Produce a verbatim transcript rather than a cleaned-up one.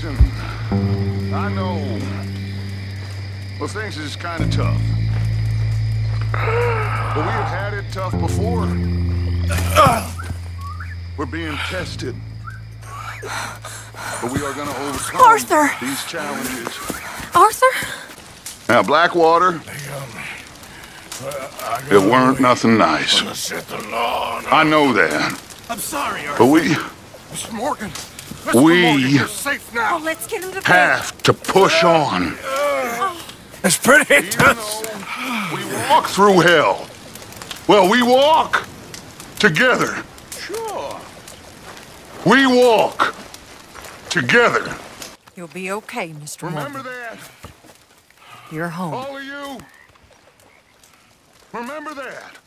Listen, I know. Well, things is kind of tough. But we have had it tough before. We're being tested. But we are going to overcome Arthur. these challenges. Arthur? Now, Blackwater, it weren't nothing nice. I know that. I'm sorry, Arthur. But we Mister Morgan. We You're safe now. Oh, let's get him to bed. have to push on. It's pretty Even intense. though we walk through hell. Well, we walk together. Sure. We walk together. You'll be okay, Mister Remember Morgan. that? You're home. All of you. Remember that.